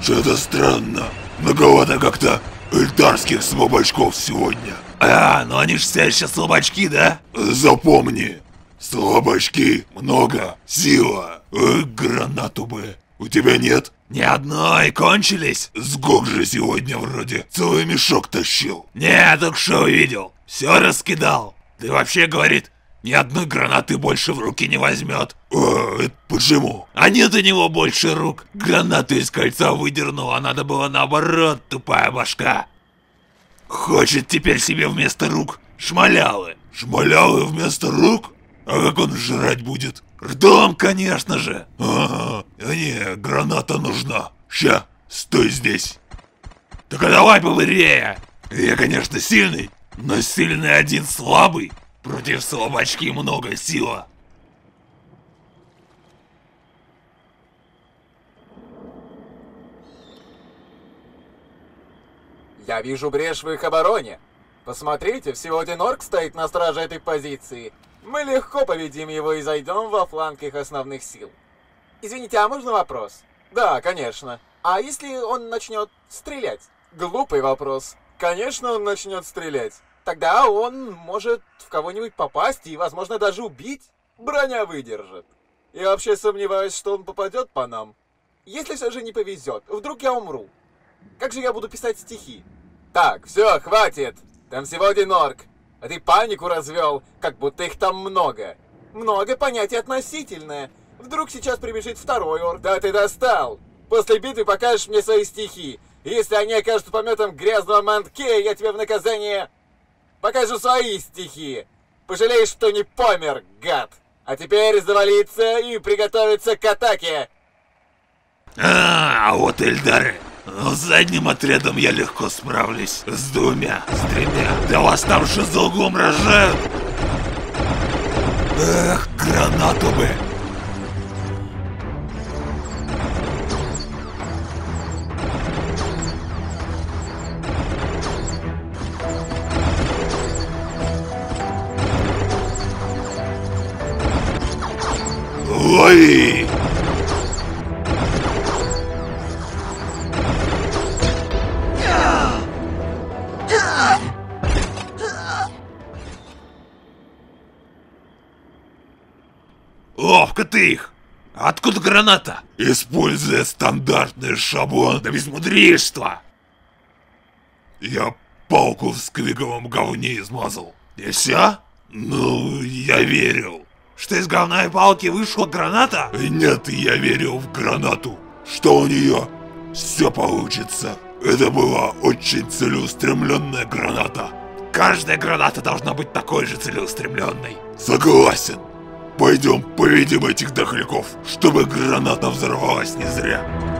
Что-то странно. Многовато как-то эльдарских слабачков сегодня. Ну они ж все еще слабачки, да? Запомни, слабачки много, сила. Гранату бы. У тебя нет? Ни одной, кончились. Сгок же сегодня вроде целый мешок тащил. Не, только что увидел. Все раскидал. Ты вообще, говорит, ни одной гранаты больше в руки не возьмет. Это почему? А нет у него больше рук. Гранату из кольца выдернул, а надо было наоборот, тупая башка. Хочет теперь себе вместо рук шмалялы. Шмалялы вместо рук? А как он жрать будет? Ртом, конечно же. Не, граната нужна. Ща, стой здесь. Так а давай побырее. Я, конечно, сильный, но сильный один слабый. Против слабачки много сила. Я вижу брешь в их обороне. Посмотрите, всего один орк стоит на страже этой позиции. Мы легко победим его и зайдем во фланг их основных сил. Извините, а можно вопрос? Да, конечно. А если он начнет стрелять? Глупый вопрос. Конечно, он начнет стрелять. Тогда он может в кого-нибудь попасть и, возможно, даже убить. Броня выдержит. Я вообще сомневаюсь, что он попадет по нам. Если все же не повезет, вдруг я умру. Как же я буду писать стихи? Так, все, хватит. Там всего один орк. А ты панику развел, как будто их там много. Много понятие относительное. Вдруг сейчас прибежит второй орк. Да ты достал. После битвы покажешь мне свои стихи. И если они окажутся пометом грязного мантке, я тебе в наказание покажу свои стихи. Пожалеешь, что не помер, гад. А теперь завалиться и приготовиться к атаке. А вот эльдары. Но с задним отрядом я легко справлюсь. С двумя, с тремя. Да вас там же за углом рожают. Эх, гранату бы. Лови! Ловко ты их! Откуда граната? Используя стандартный шаблон. Да без мудрейства! Я палку в сквиговом говне измазал. И все? Ну, я верил. Что из говна и палки вышла граната? Нет, я верил в гранату, что у нее все получится. Это была очень целеустремленная граната. Каждая граната должна быть такой же целеустремленной. Согласен. Пойдем поведем этих дохляков, чтобы граната взорвалась не зря.